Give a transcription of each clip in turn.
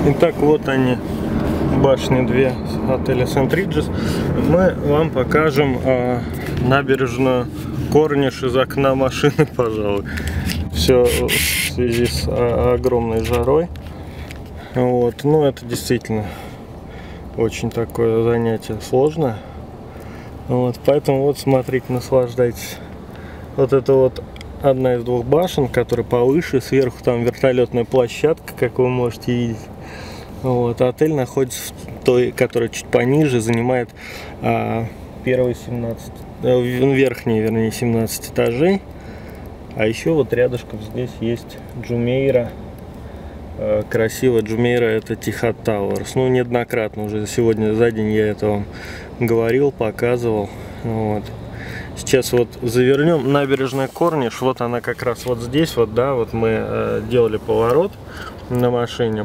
Итак, вот они, башни две отеля Сент-Риджес. Мы вам покажем набережную Корниш из окна машины, пожалуй. Все в связи с огромной жарой. Вот. Ну, это действительно очень такое занятие сложное. Вот. Поэтому вот смотрите, наслаждайтесь. Вот это вот одна из двух башен, которая повыше. Сверху там вертолетная площадка, как вы можете видеть. Вот. Отель находится в той, которая чуть пониже, занимает верхние 17 этажей. А еще вот рядышком здесь есть Джумейра. Красиво. Джумейра — это Тихат Тауэрс. Ну, неоднократно уже сегодня за день я это вам говорил, показывал. Вот. Сейчас вот завернем набережная Корниш. Вот она как раз вот здесь вот, да, вот мы делали поворот на машине.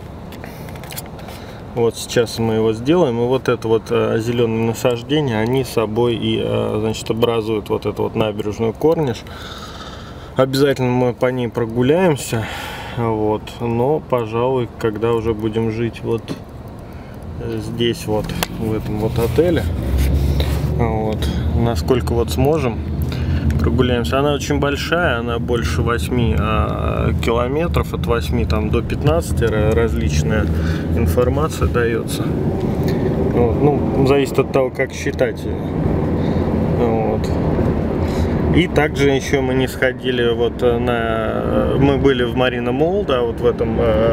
Вот сейчас мы его сделаем, и вот это вот зеленые насаждения, они собой и, значит, образуют вот эту вот набережную Корниш. Обязательно мы по ней прогуляемся, вот, но, пожалуй, когда уже будем жить вот здесь вот, в этом вот отеле, вот, насколько вот сможем, прогуляемся. Она очень большая, она больше 8 километров, от 8 там, до 15 различная информация дается. Вот. Ну, зависит от того, как считать ее. Вот. И также еще мы не сходили вот на... Мы были в Марина Молл, да, вот в этом,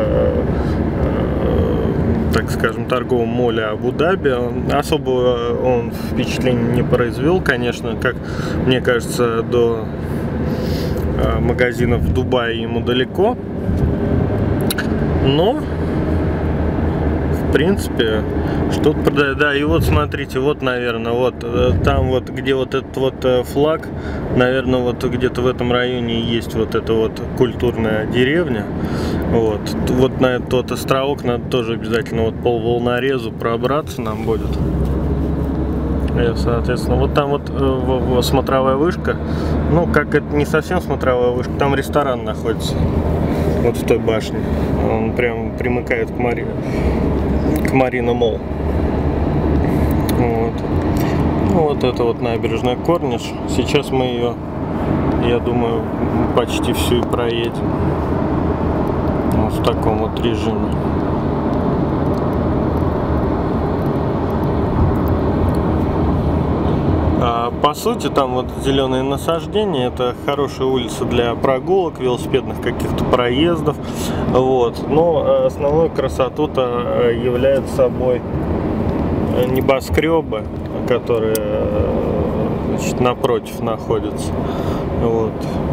так скажем, торговом моле Абу-Даби. Особо он впечатления не произвел, конечно, как мне кажется, до магазинов в Дубае ему далеко. Но в принципе что-то продает. Да, и вот смотрите, вот, наверное, вот там вот, где вот этот вот флаг, наверное, вот где-то в этом районе есть вот эта вот культурная деревня. Вот, вот на этот вот островок надо тоже обязательно вот по волнорезу пробраться нам будет. И, соответственно, вот там вот смотровая вышка. Ну, как это не совсем смотровая вышка, там ресторан находится. Вот в той башне. Он прям примыкает к Марина Молл. Вот. Ну, вот это вот набережная Корниш. Сейчас мы ее, я думаю, почти всю и проедем. Вот в таком вот режиме. По сути, там вот зеленые насаждения, это хорошая улица для прогулок, велосипедных каких-то проездов. Вот. Но основной красоту-то является собой небоскребы, которые, значит, напротив находятся. Вот.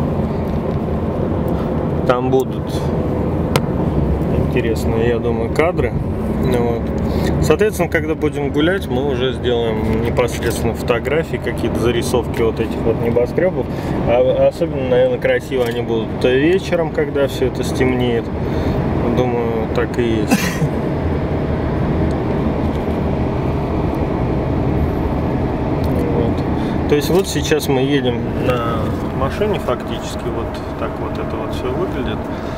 Там будут интересные, я думаю, кадры. Вот. Соответственно, когда будем гулять, мы уже сделаем непосредственно фотографии, какие-то зарисовки вот этих вот небоскребов. Особенно, наверное, красиво они будут вечером, когда все это стемнеет. Думаю, так и есть. Вот. То есть вот сейчас мы едем на машине фактически, вот так вот это вот все выглядит.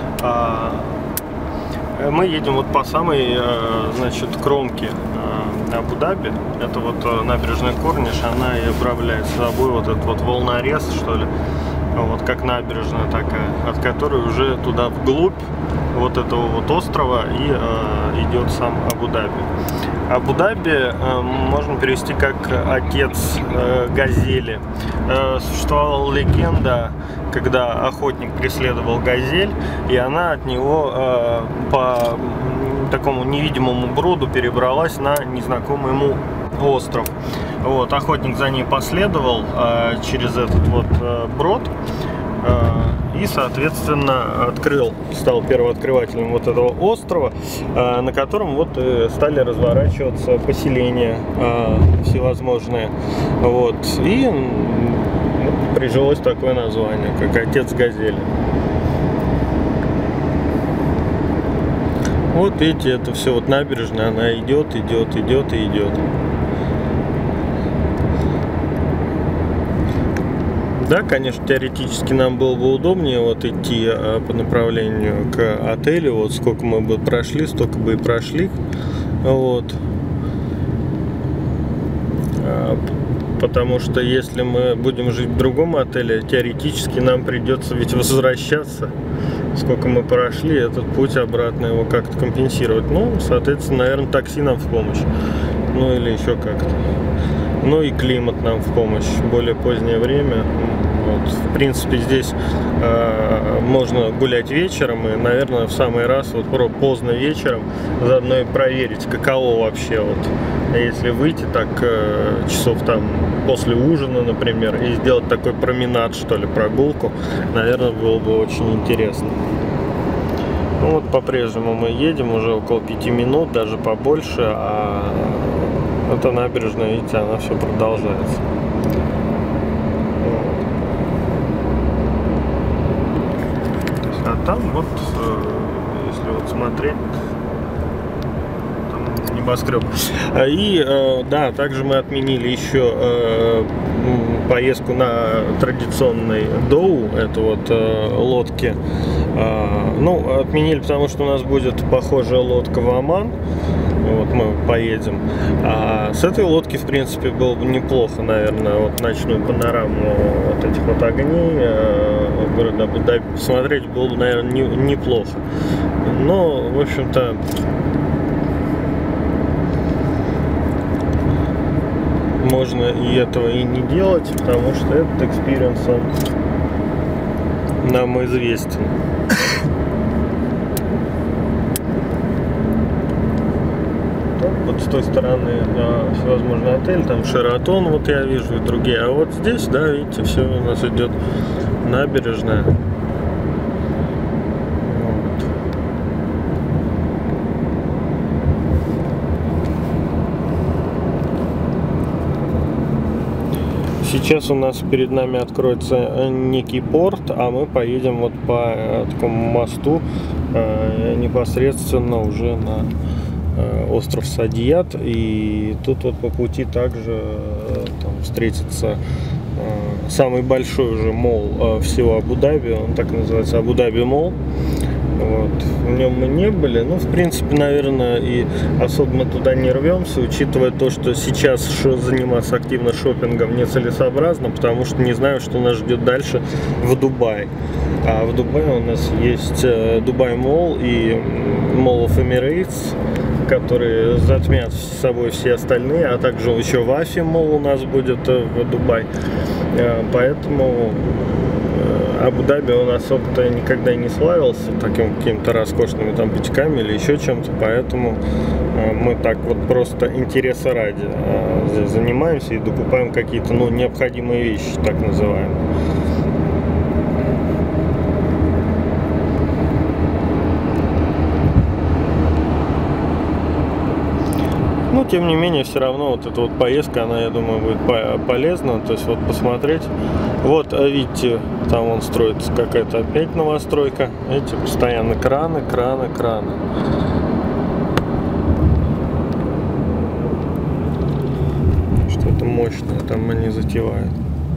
Мы едем вот по самой, значит, кромке Абу-Даби. Это вот набережная Корниш, она и управляет собой вот этот вот волнорез, что ли, вот как набережная такая, от которой уже туда вглубь вот этого вот острова и идет сам Абу-Даби. Абу-Даби можно перевести как отец газели. Существовала легенда, когда охотник преследовал газель, и она от него по такому невидимому броду перебралась на незнакомый ему остров. Вот, охотник за ней последовал через этот вот брод и, соответственно, стал первооткрывателем вот этого острова, на котором вот стали разворачиваться поселения всевозможные. Вот, и прижилось такое название, как отец газели. Вот видите, это все вот набережная, она идет, идет, идет и идет. Да, конечно, теоретически нам было бы удобнее вот идти по направлению к отелю. Вот сколько мы бы прошли, столько бы и прошли. Вот. Потому что если мы будем жить в другом отеле, теоретически нам придется ведь возвращаться. Сколько мы прошли, этот путь обратно его как-то компенсировать. Ну, соответственно, наверное, такси нам в помощь. Ну, или еще как-то. Ну и климат нам в помощь. Более позднее время. Вот. В принципе, здесь можно гулять вечером. И, наверное, в самый раз вот поздно вечером заодно и проверить, каково вообще вот. Если выйти так часов там после ужина, например, и сделать такой променад, что ли, прогулку, наверное, было бы очень интересно. Ну вот по-прежнему мы едем уже около 5 минут, даже побольше, а эта набережная, видите, она все продолжается. А там вот, если вот смотреть, небоскреб. И да, также мы отменили еще поездку на традиционной доу, это вот лодки. Ну, отменили, потому что у нас будет похожая лодка в Оман. Вот мы поедем. А с этой лодки, в принципе, было бы неплохо, наверное, вот ночную панораму вот этих вот огней города Абу-Даби посмотреть было бы, наверное, неплохо. Но, в общем-то, можно и этого и не делать, потому что этот экспириенс, он нам известен. Вот с той стороны всевозможные отели, там Шератон, вот я вижу, и другие. А вот здесь, да, видите, все у нас идет набережная. Сейчас у нас перед нами откроется некий порт, а мы поедем вот по такому мосту непосредственно уже на остров Садият. И тут вот по пути также там встретится самый большой уже молл всего Абу-Даби, он так называется, Абу-Даби молл. Вот. В нем мы не были, но в принципе, наверное, и особо мы туда не рвемся, учитывая то, что сейчас заниматься активно шопингом нецелесообразно, потому что не знаю, что нас ждет дальше в Дубае. А в Дубае у нас есть Дубай Молл и Mall of Emirates, которые затмят с собой все остальные, а также еще Вафи Молл у нас будет в Дубае. Поэтому Абу-Даби он особо-то никогда не славился таким какими-то роскошными там бутиками или еще чем-то, поэтому мы так вот просто интереса ради здесь занимаемся и докупаем какие-то, ну, необходимые вещи, так называемые. Но, тем не менее, все равно вот эта вот поездка, она, я думаю, будет полезна. То есть вот посмотреть. Вот, видите, там вон строится какая-то опять новостройка. Видите, постоянно краны, краны, краны. Что-то мощное там они затевают.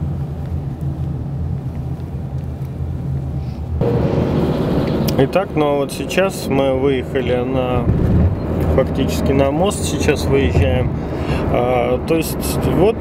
Итак, ну а вот сейчас мы выехали фактически на мост, сейчас выезжаем. То есть вот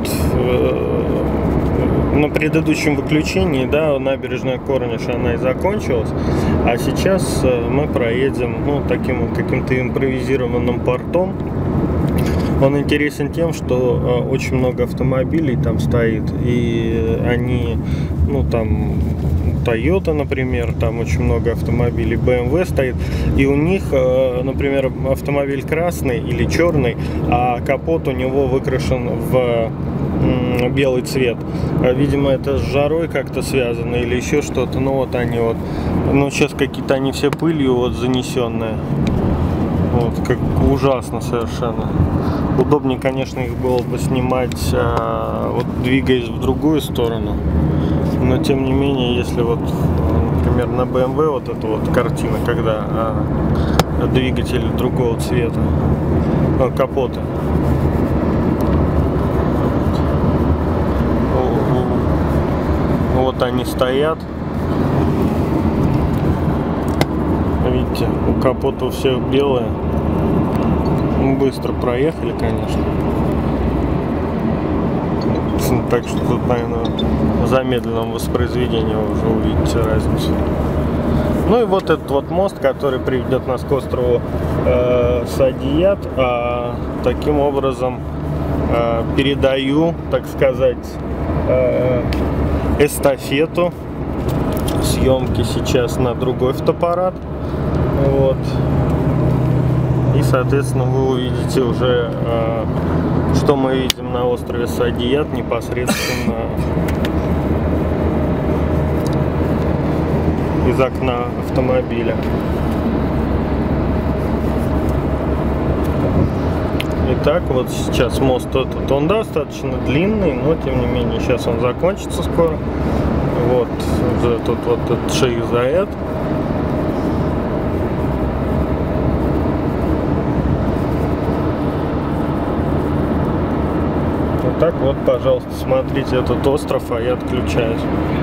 на предыдущем выключении, да, набережная Корниш, она и закончилась, а сейчас мы проедем, ну, таким каким-то импровизированным портом. Он интересен тем, что очень много автомобилей там стоит, и они, ну, там Toyota, например, там очень много автомобилей, BMW стоит, и у них, например, автомобиль красный или черный, а капот у него выкрашен в белый цвет. Видимо, это с жарой как-то связано или еще что-то. Ну вот они вот, ну сейчас какие-то они все пылью вот занесенные. Вот, как ужасно совершенно. Удобнее, конечно, их было бы снимать, вот двигаясь в другую сторону. Но тем не менее, если вот, например, на BMW вот эта вот картина, когда двигатели другого цвета, капоты. Вот они стоят. Видите, капот у всех белый. Быстро проехали, конечно. Так что тут, наверное, в замедленном воспроизведении вы уже увидите разницу. Ну и вот этот вот мост, который приведет нас к острову Садият. Таким образом передаю, так сказать, эстафету съемки сейчас на другой фотоаппарат. Вот. И, соответственно, вы увидите уже, что мы видим на острове Садият непосредственно из окна автомобиля. Итак, вот сейчас мост этот, он достаточно длинный, но тем не менее сейчас он закончится скоро. Вот тут вот этот шейх Заед. Вот так вот, пожалуйста, смотрите этот остров, а я отключаюсь.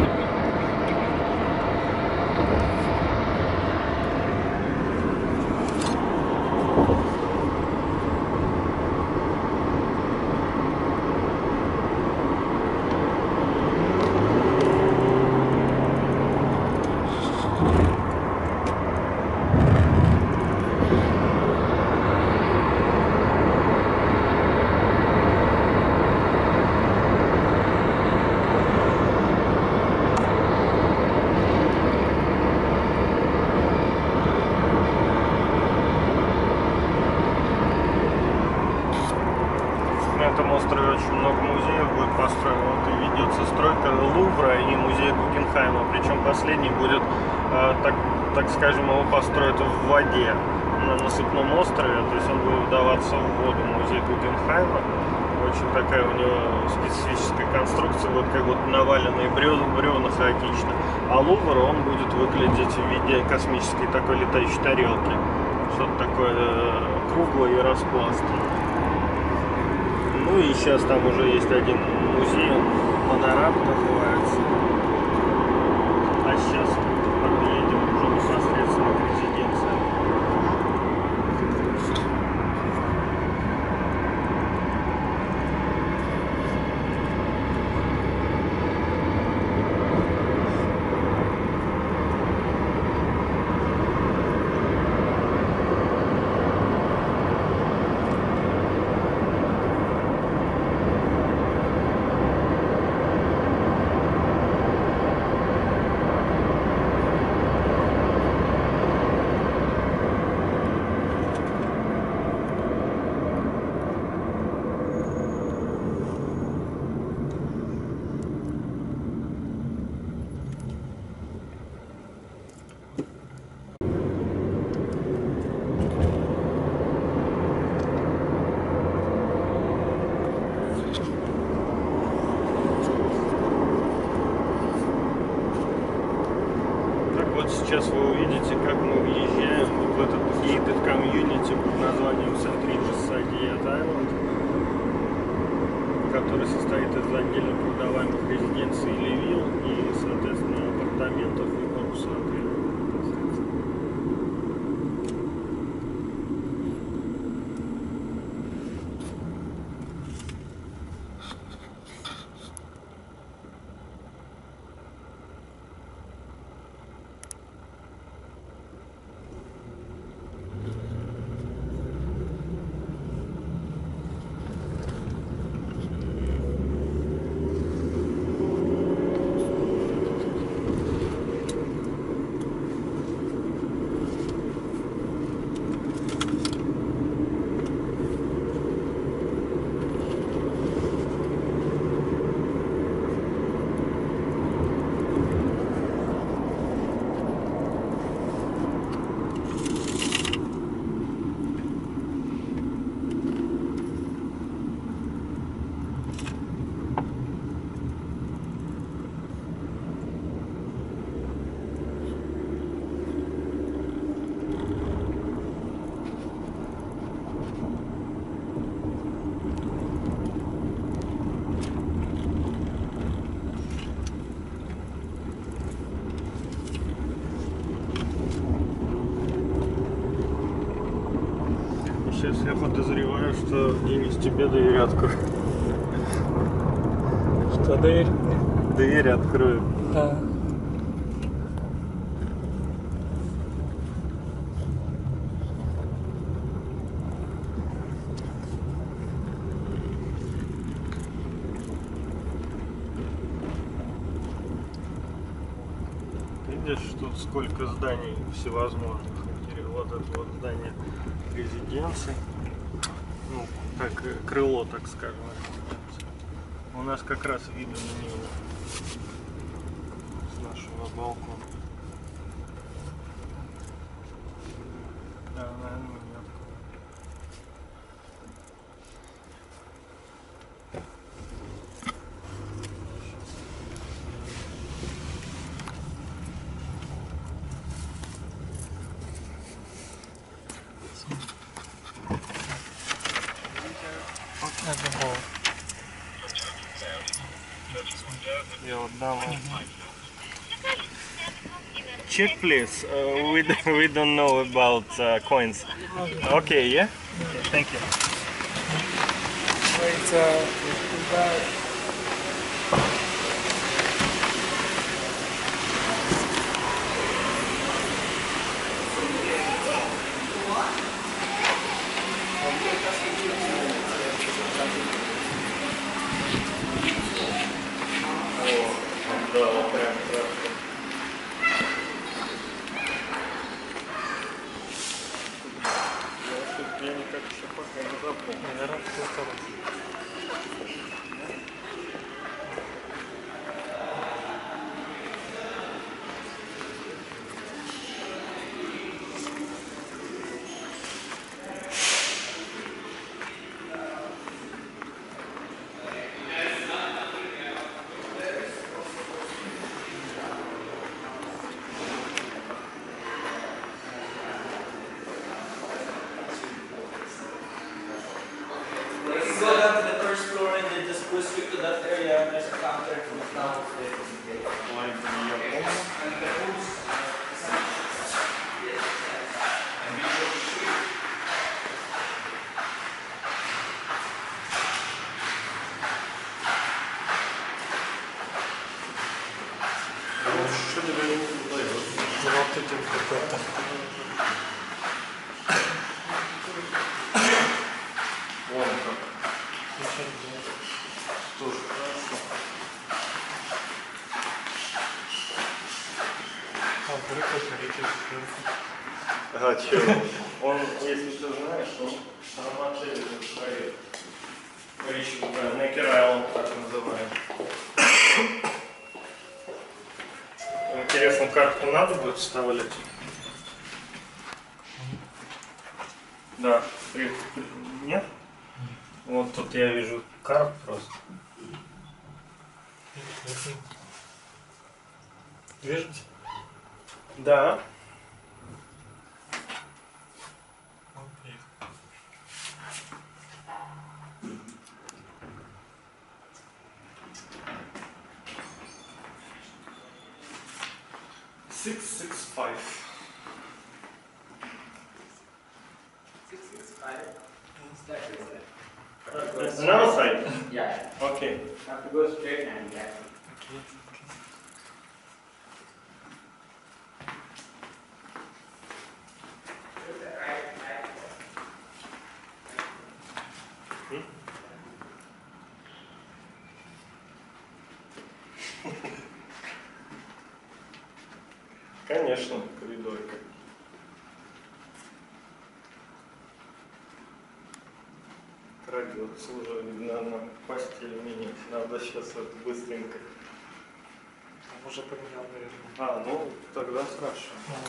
На этом острове очень много музеев будет построено. Вот и ведется стройка Лувра и музея Гугенхайма. Причем последний будет, так скажем, его построят в воде на насыпном острове. То есть он будет вдаваться в воду. Музей Гугенхайма. Очень такая у него специфическая конструкция, вот как вот наваленные бревна хаотично. А Лувр, он будет выглядеть в виде космической такой летающей тарелки. Что-то такое круглое и распластанное. Ну и сейчас там уже есть один музей, Монораб называется. А сейчас подъедем уже непосредственно к резиденции. Сейчас вы увидите, как мы въезжаем вот в этот gated community под названием St. Regis Sadiat Island, который состоит из отдельно продаваемых резиденций или вилл и, соответственно, апартаментов и корпуса отеля. Сейчас я подозреваю, что Денис тебе дверь откроет. Что, дверь? Дверь открою. Да. Видишь, тут сколько зданий всевозможных. Вот это вот здание резиденции. Ну, так, крыло, так скажем, резиденции. У нас как раз видно на него с нашего балкона. Да, наверное, нет. Я вот дам. Check, please. We don't know about coins. Okay, yeah. Okay, thank you. Да, вот прям хорошо. Я никак еще пока не запомнил. Наверное, все хорошо. Go down to the first floor and then just go straight to that area. There's a counter downstairs. Что тебе не удается? Вот этим какой-то. Вон как. Тоже хорошо. А, чё? Он, если ты знаешь, он сам отель стоит. Некер Айленд так называем. Интересно, карту надо будет вставлять? Да. Нет? Вот тут я вижу карт просто. Движется? Да. Six, 6, 5. Another side? Yeah. Okay. Have to go straight and back. Конечно, коридорка. Крадется уже, видно, на постель менять. Надо сейчас это быстренько. Уже поменял, наверное. А, ну тогда хорошо.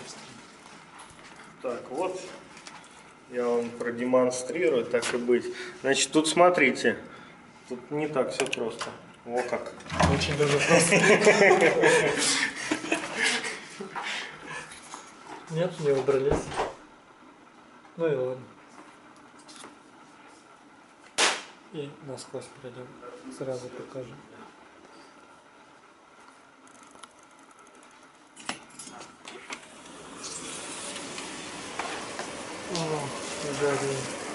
Так, вот я вам продемонстрирую, так и быть. Значит, тут смотрите, тут не так все просто. Во как. Очень даже просто. Нет, не убрались. Ну и ладно. И насквозь пройдем. Сразу покажем. О, да.